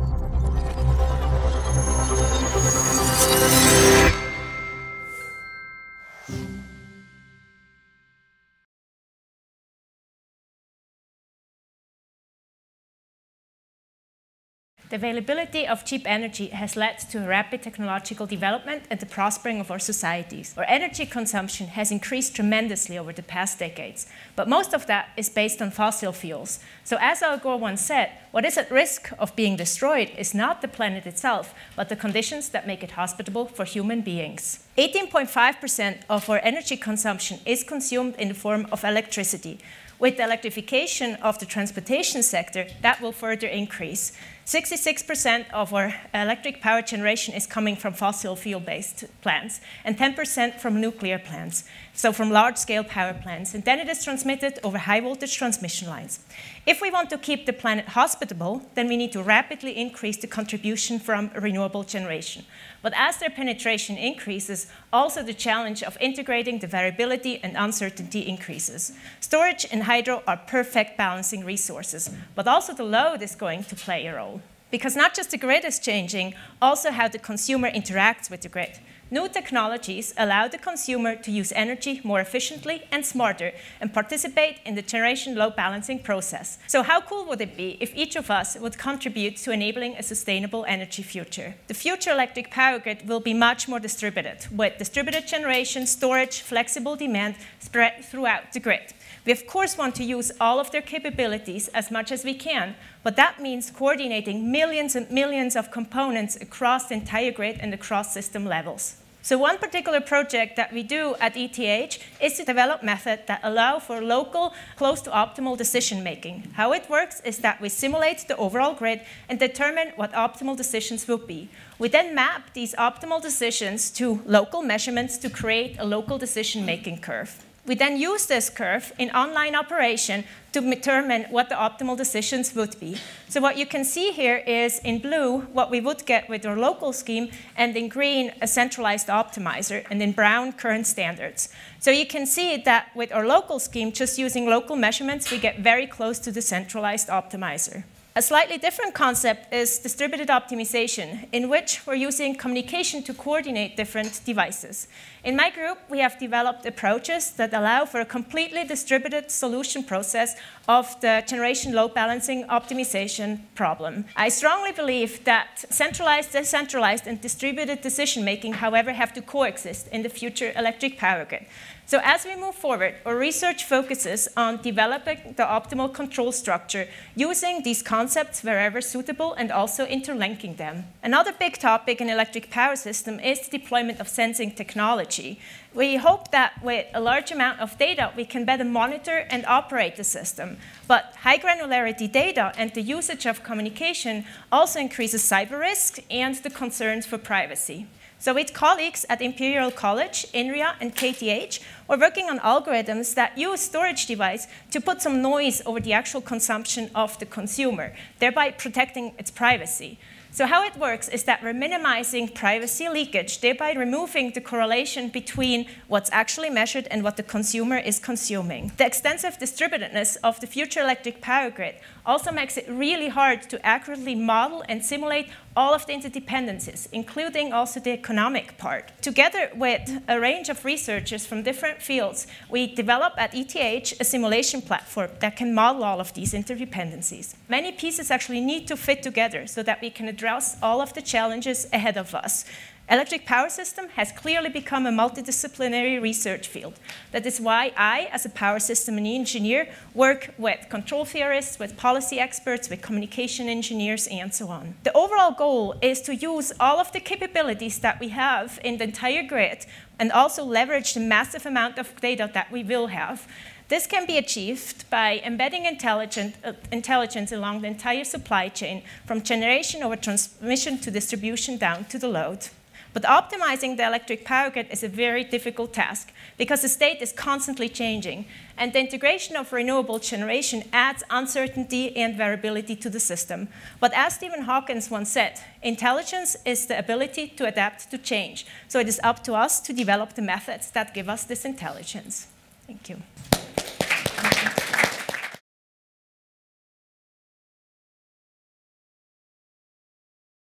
The availability of cheap energy has led to a rapid technological development and the prospering of our societies. Our energy consumption has increased tremendously over the past decades, but most of that is based on fossil fuels. So as Al Gore once said, what is at risk of being destroyed is not the planet itself, but the conditions that make it hospitable for human beings. 18.5% of our energy consumption is consumed in the form of electricity. With the electrification of the transportation sector, that will further increase. 66% of our electric power generation is coming from fossil fuel-based plants, and 10% from nuclear plants, so from large-scale power plants. And then it is transmitted over high-voltage transmission lines. If we want to keep the planet hospitable, then we need to rapidly increase the contribution from renewable generation. But as their penetration increases, also the challenge of integrating the variability and uncertainty increases. Storage and hydro are perfect balancing resources, but also the load is going to play a role. Because not just the grid is changing, also how the consumer interacts with the grid. New technologies allow the consumer to use energy more efficiently and smarter and participate in the generation load balancing process. So how cool would it be if each of us would contribute to enabling a sustainable energy future? The future electric power grid will be much more distributed, with distributed generation, storage, flexible demand spread throughout the grid. We, of course, want to use all of their capabilities as much as we can, but that means coordinating millions and millions of components across the entire grid and across system levels. So one particular project that we do at ETH is to develop methods that allow for local, close to optimal decision-making. How it works is that we simulate the overall grid and determine what optimal decisions will be. We then map these optimal decisions to local measurements to create a local decision-making curve. We then use this curve in online operation to determine what the optimal decisions would be. So what you can see here is in blue what we would get with our local scheme, and in green a centralized optimizer, and in brown current standards. So you can see that with our local scheme, just using local measurements, we get very close to the centralized optimizer. A slightly different concept is distributed optimization, in which we're using communication to coordinate different devices. In my group, we have developed approaches that allow for a completely distributed solution process of the generation load balancing optimization problem. I strongly believe that centralized, decentralized, and distributed decision-making, however, have to coexist in the future electric power grid. So as we move forward, our research focuses on developing the optimal control structure, using these concepts wherever suitable and also interlinking them. Another big topic in electric power system is the deployment of sensing technology. We hope that with a large amount of data, we can better monitor and operate the system. But high granularity data and the usage of communication also increases cyber risk and the concerns for privacy. So with colleagues at Imperial College, INRIA, and KTH, we're working on algorithms that use storage device to put some noise over the actual consumption of the consumer, thereby protecting its privacy. So how it works is that we're minimizing privacy leakage, thereby removing the correlation between what's actually measured and what the consumer is consuming. The extensive distributedness of the future electric power grid also makes it really hard to accurately model and simulate all of the interdependencies, including also the economic part. Together with a range of researchers from different fields, we develop at ETH a simulation platform that can model all of these interdependencies. Many pieces actually need to fit together so that we can address all of the challenges ahead of us. Electric power system has clearly become a multidisciplinary research field. That is why I, as a power system engineer, work with control theorists, with policy experts, with communication engineers, and so on. The overall goal is to use all of the capabilities that we have in the entire grid and also leverage the massive amount of data that we will have. This can be achieved by embedding intelligence along the entire supply chain, from generation over transmission to distribution down to the load. But optimizing the electric power grid is a very difficult task because the state is constantly changing, and the integration of renewable generation adds uncertainty and variability to the system. But as Stephen Hawking once said, intelligence is the ability to adapt to change. So it is up to us to develop the methods that give us this intelligence. Thank you.